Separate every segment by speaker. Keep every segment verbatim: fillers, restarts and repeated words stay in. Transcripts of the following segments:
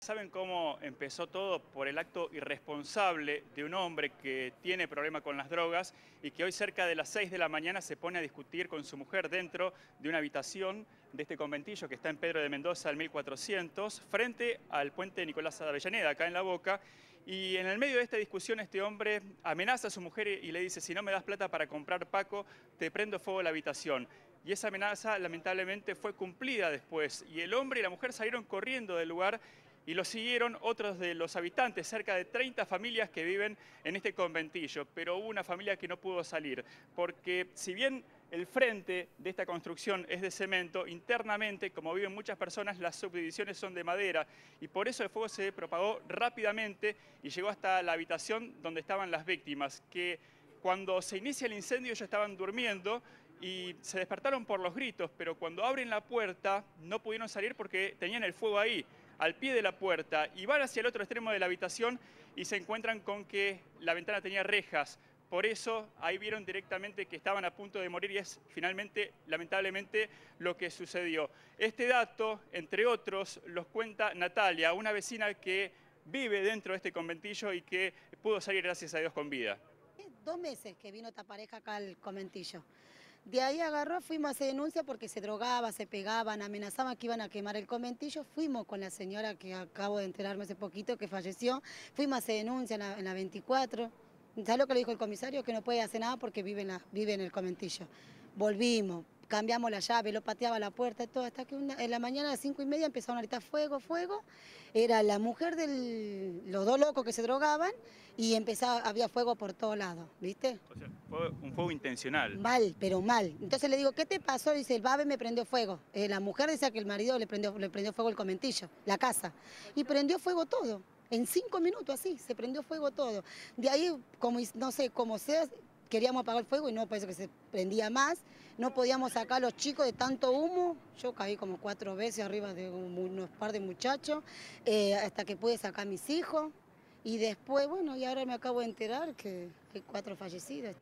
Speaker 1: ¿Saben cómo empezó todo? Por el acto irresponsable de un hombre que tiene problema con las drogas y que hoy cerca de las seis de la mañana se pone a discutir con su mujer dentro de una habitación de este conventillo que está en Pedro de Mendoza al mil cuatrocientos, frente al puente Nicolás de Avellaneda, acá en La Boca. Y en el medio de esta discusión este hombre amenaza a su mujer y le dice: si no me das plata para comprar Paco, te prendo fuego a la habitación. Y esa amenaza lamentablemente fue cumplida después. Y el hombre y la mujer salieron corriendo del lugar y lo siguieron otros de los habitantes, cerca de treinta familias que viven en este conventillo. Pero hubo una familia que no pudo salir, porque si bien el frente de esta construcción es de cemento, internamente, como viven muchas personas, las subdivisiones son de madera. Y por eso el fuego se propagó rápidamente y llegó hasta la habitación donde estaban las víctimas, que cuando se inicia el incendio ellos estaban durmiendo y se despertaron por los gritos, pero cuando abren la puerta no pudieron salir porque tenían el fuego ahí, al pie de la puerta, y van hacia el otro extremo de la habitación y se encuentran con que la ventana tenía rejas. Por eso ahí vieron directamente que estaban a punto de morir y es finalmente, lamentablemente, lo que sucedió. Este dato, entre otros, los cuenta Natalia, una vecina que vive dentro de este conventillo y que pudo salir, gracias a Dios, con vida.
Speaker 2: Dos meses que vino esta pareja acá al conventillo. De ahí agarró, fuimos a hacer denuncia porque se drogaba, se pegaban, amenazaban que iban a quemar el conventillo. Fuimos con la señora que acabo de enterarme hace poquito que falleció. Fuimos a hacer denuncia en la, en la veinticuatro. ¿Sabes lo que le dijo el comisario? Que no puede hacer nada porque vive en, la, vive en el conventillo. Volvimos, cambiamos la llave, lo pateaba la puerta y todo, hasta que una, en la mañana a las cinco y media empezaron a gritar fuego, fuego. Era la mujer de los dos locos que se drogaban y empezaba, había fuego por todos lados, ¿viste?
Speaker 1: O sea, fue un fuego intencional.
Speaker 2: Mal, pero mal. Entonces le digo, ¿qué te pasó? Dice, el babe me prendió fuego. Eh, la mujer decía que el marido le prendió, le prendió fuego el conventillo, la casa. Y prendió fuego todo. En cinco minutos así, se prendió fuego todo. De ahí, como no sé, como sea, queríamos apagar el fuego y no, parece que se prendía más. No podíamos sacar a los chicos de tanto humo. Yo caí como cuatro veces arriba de un, unos par de muchachos, eh, hasta que pude sacar a mis hijos. Y después, bueno, y ahora me acabo de enterar que hay cuatro fallecidos.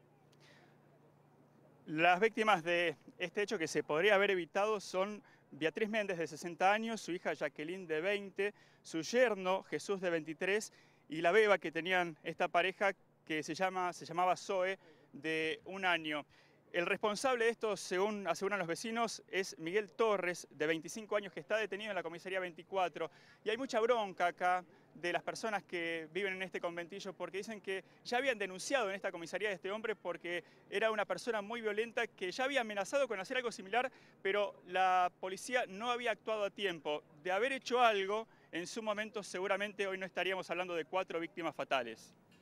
Speaker 1: Las víctimas de este hecho que se podría haber evitado son Beatriz Méndez, de sesenta años, su hija Jacqueline, de veinte, su yerno Jesús, de veintitrés, y la beba que tenían esta pareja que se, llama, se llamaba Zoe, de un año. El responsable de esto, según aseguran los vecinos, es Miguel Torres, de veinticinco años, que está detenido en la comisaría veinticuatro. Y hay mucha bronca acá de las personas que viven en este conventillo porque dicen que ya habían denunciado en esta comisaría a este hombre porque era una persona muy violenta que ya había amenazado con hacer algo similar, pero la policía no había actuado a tiempo. De haber hecho algo, en su momento seguramente hoy no estaríamos hablando de cuatro víctimas fatales.